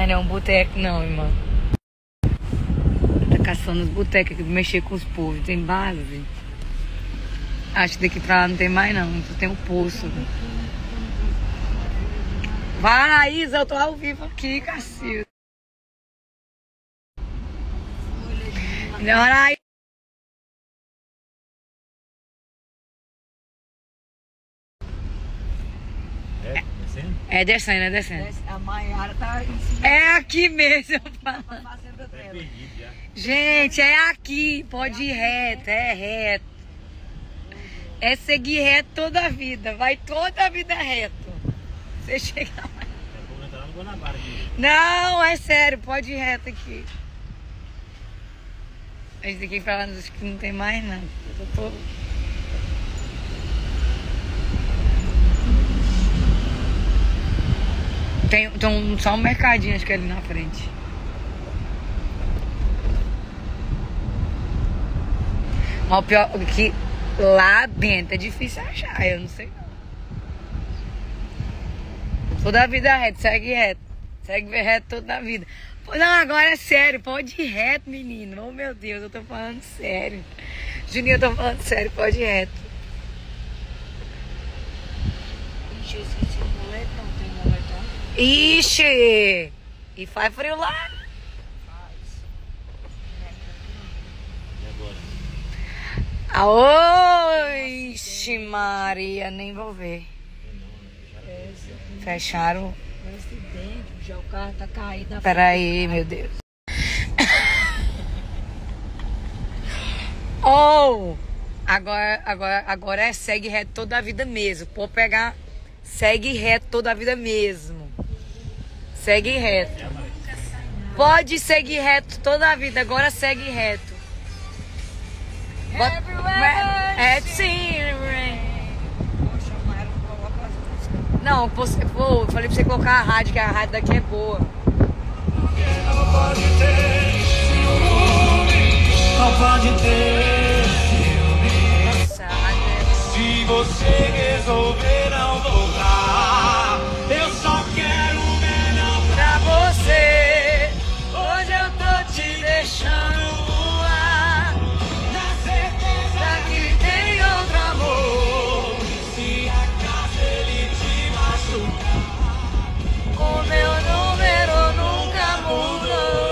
mas não é um boteco não, irmão. Tá caçando os botecos, mexer com os povos, tem base. Acho que daqui pra lá não tem mais não, só tem um poço. Vai, Raíza, eu tô ao vivo aqui, Cacilda. Não, Raíza. É descendo, é descendo. A Maiara tá em cima. É aqui mesmo. Gente, é aqui. Pode ir reto, é reto. É seguir reto toda a vida. Vai toda a vida reto. Você chega lá. Não, é sério, pode ir reto aqui. A gente aqui pra lá acho que não tem mais nada. Eu tô... Tem só um mercadinho, acho que é ali na frente. Mas o pior é que lá dentro é difícil achar, eu não sei não. Toda a vida reto, segue reto. Segue reto toda a vida. Não, agora é sério, pode ir reto, menino. Oh, meu Deus, eu tô falando sério. Juninho, eu tô falando sério, pode ir reto. Ixi, esse moletom, tem moletom? Ixi! E faz frio lá? Faz. Ixi, Maria, nem vou ver. Fecharam. Um acidente, já o carro tá caído. Peraí, meu Deus. Oh! Agora é segue reto toda a vida mesmo. Pode pegar, segue reto toda a vida mesmo. Segue reto. Pode seguir reto toda a vida. Agora segue reto. É sim. Não, eu falei pra você colocar a rádio, que a rádio daqui é boa. Não pode ter ciúme, não pode ter ciúme. Nossa, a rádio é... Se você resolver não voltar, eu só quero o melhor pra você. Hoje eu tô te deixando voar, na certeza que tem outro amor. se acaso ele te machucar. O meu número nunca mudou.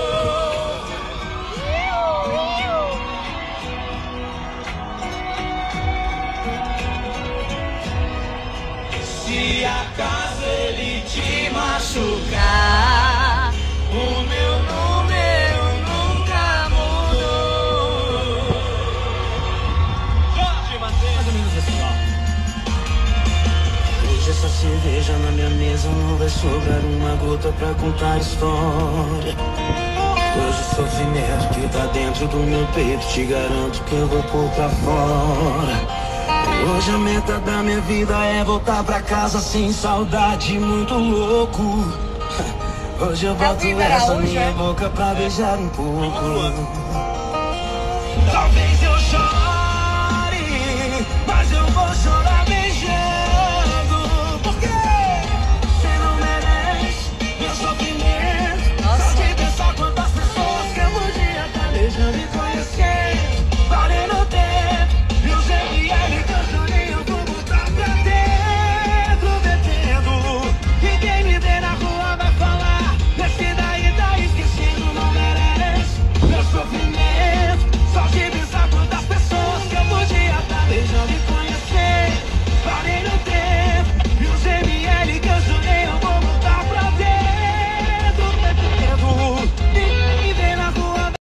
Se acaso ele te Machucar. o meu número nunca mudou. Jorge Mateus. Mais ou menos assim, ó. Hoje essa cerveja na minha mesa não vai sobrar uma gota pra contar história. Hoje o sofrimento que tá dentro do meu peito, te garanto que eu vou pôr pra fora. Hoje a meta da minha vida é voltar pra casa sem saudade, muito louco. Hoje eu boto essa minha boca pra beijar um pouco.